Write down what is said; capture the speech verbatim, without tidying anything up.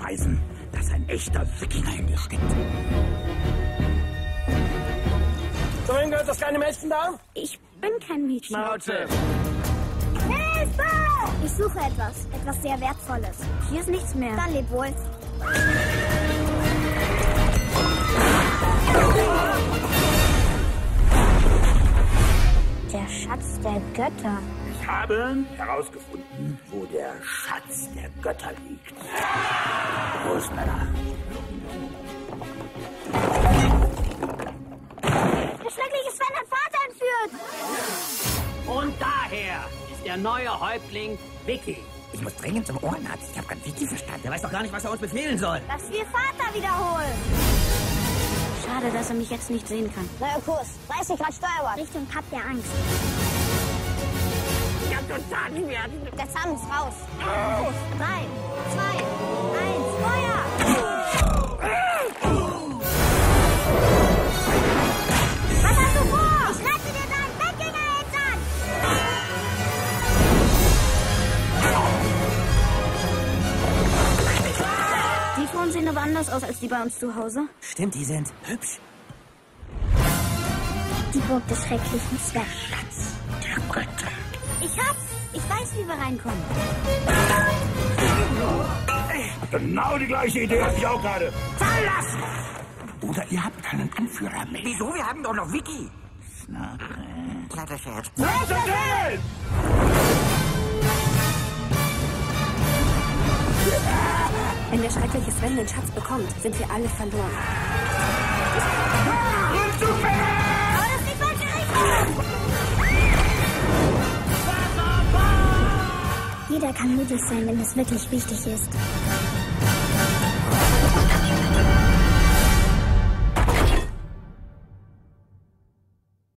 beweisen, dass ein echter Wikinger in dir steckt. Zu wem gehört das kleine Mädchen da? Ich bin kein Mädchen. Schnauze. Hilfe! Ich suche etwas. Etwas sehr Wertvolles. Hier ist nichts mehr. Dann leb wohl. Der Schatz der Götter. Ich habe herausgefunden, wo der Schatz der Götter liegt. Großmänner. Der schreckliche Sven hat Vater entführt. Und daher ist der neue Häuptling Vicky. Ich muss dringend zum Ohrenarzt. Ich habe kein Wiki verstanden. Der weiß doch gar nicht, was er uns befehlen soll. Dass wir Vater wiederholen. Schade, dass er mich jetzt nicht sehen kann. Neuer Kurs. dreißig Grad Steuerbord. Richtung Kap der Angst. Ich hab total Schmerzen. Der Zahn muss raus. Los, drei, zwei, eins, Feuer! Was hast du vor? Ich rette dir deinen Wikinger-Eltern! Die Frauen sehen aber anders aus als die bei uns zu Hause. Stimmt, die sind hübsch. Die Burg des schrecklichen Sven. Schatz der Götter. Ich hab's. Ich weiß, wie wir reinkommen. Genau die gleiche Idee hatte ich auch gerade. Verlassen! Oder ihr habt keinen Anführer mehr. Wieso? Wir haben doch noch Vicky. Snarre. Kleiner Scherz. Wenn der schreckliche Sven den Schatz bekommt, sind wir alle verloren. Aber das ist die falsche Richtung! Jeder kann mutig sein, wenn es wirklich wichtig ist.